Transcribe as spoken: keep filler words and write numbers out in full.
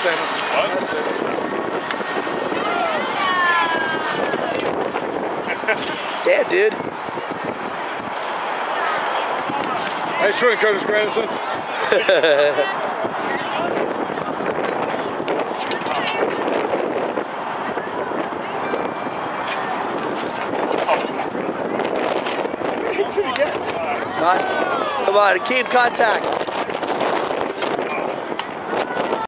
same one. What? That's it. Damn, dude. Nice swing, Curtis Grandison. Not. Come on, keep contact.